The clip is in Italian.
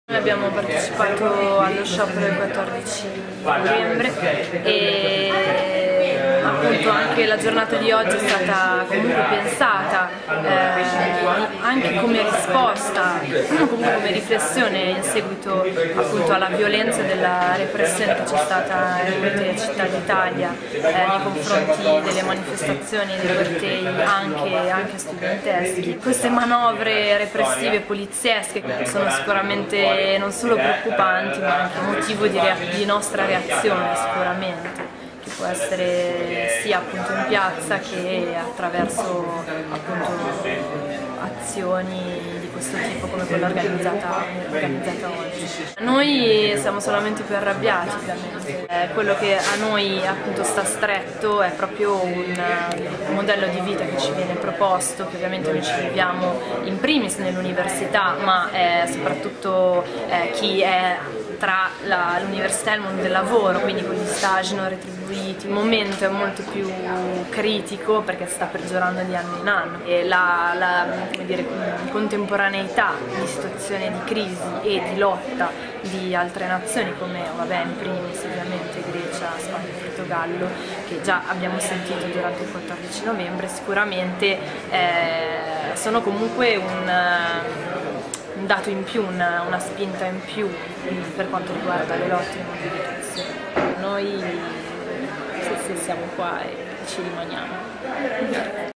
Noi abbiamo partecipato allo sciopero il 14 novembre e appunto anche la giornata di oggi è stata comunque pensata anche come risposta, comunque come riflessione in seguito appunto alla violenza della repressione che c'è stata in molte città d'Italia nei confronti delle manifestazioni e dei cortei anche studenteschi. Queste manovre repressive poliziesche sono sicuramente non solo preoccupanti ma anche motivo di nostra reazione sicuramente, che può essere sia appunto in piazza che attraverso appunto azioni di questo tipo come quella organizzata oggi. Noi siamo solamente più arrabbiati ovviamente. Quello che a noi appunto sta stretto è proprio un modello di vita che ci viene proposto, che ovviamente noi ci viviamo in primis nell'università, ma soprattutto chi è tra l'università e il mondo del lavoro, quindi con gli stage non retribuiti. Il momento è molto più critico perché sta peggiorando di anno in anno e la come dire, contemporaneità di situazione di crisi e di lotta di altre nazioni come in primis ovviamente Grecia, Spagna e Portogallo, che già abbiamo sentito durante il 14 novembre, sicuramente sono comunque un dato in più, una spinta in più per quanto riguarda le lotte e le mobilitazioni. Noi siamo qua e ci rimaniamo.